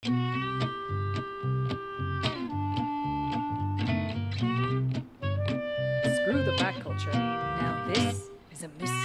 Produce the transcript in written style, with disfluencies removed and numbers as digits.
Screw the back culture. Now this is a mystery.